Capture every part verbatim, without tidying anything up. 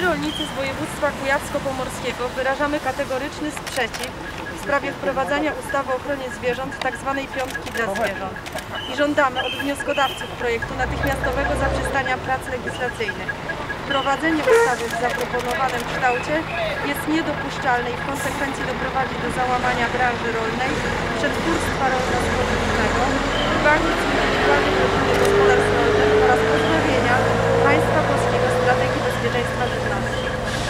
rolnicy z województwa kujawsko-pomorskiego wyrażamy kategoryczny sprzeciw w sprawie wprowadzania ustawy o ochronie zwierząt, tzw. piątki dla zwierząt. I żądamy od wnioskodawców projektu natychmiastowego zaprzestania prac legislacyjnych. Wprowadzenie ustawy w zaproponowanym kształcie jest niedopuszczalne i w konsekwencji doprowadzi do załamania branży rolnej, przetwórstwa rolno-spożywczego, gwałtu indywidualnych rodzinnych gospodarstw rolnych oraz pozbawienia państwa polskiego strategii bezpieczeństwa żywności.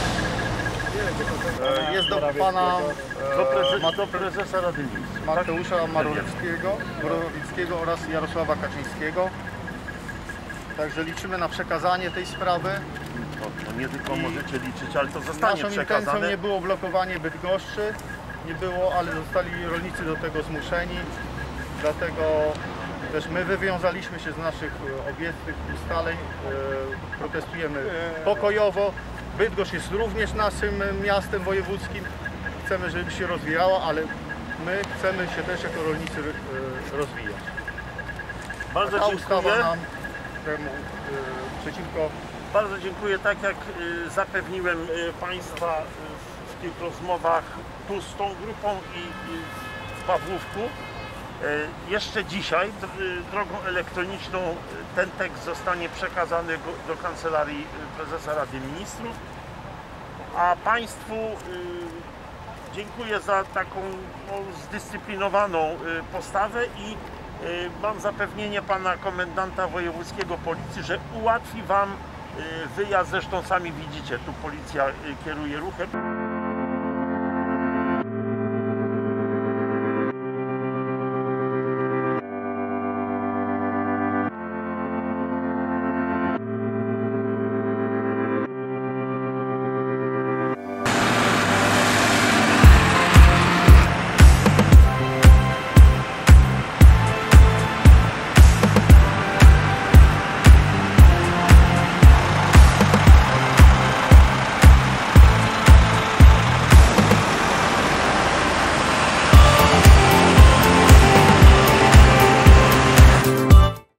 Jest do pana Do, prezes, do prezesa Rady Ministrów. Mateusza Morawieckiego, Morawieckiego oraz Jarosława Kaczyńskiego. Także liczymy na przekazanie tej sprawy. No, to nie tylko możecie liczyć, ale to zostanie Naszą przekazane. intencją nie było blokowanie Bydgoszczy, nie było, ale zostali rolnicy do tego zmuszeni. Dlatego też my wywiązaliśmy się z naszych obiecnych ustaleń, protestujemy pokojowo. Bydgoszcz jest również naszym miastem wojewódzkim. Chcemy, żeby się rozwijała, ale my chcemy się też jako rolnicy rozwijać. Bardzo Ta dziękuję. ustawa nam temu przeciwko. Bardzo dziękuję. Tak jak y, zapewniłem y, Państwa y, w tych rozmowach tu z tą grupą i, i w Pawłówku, y, jeszcze dzisiaj d, y, drogą elektroniczną y, ten tekst zostanie przekazany go, do Kancelarii Prezesa Rady Ministrów. A Państwu y, dziękuję za taką no, zdyscyplinowaną y, postawę i y, mam zapewnienie pana komendanta wojewódzkiego policji, że ułatwi wam y, wyjazd. Zresztą sami widzicie, tu policja y, kieruje ruchem.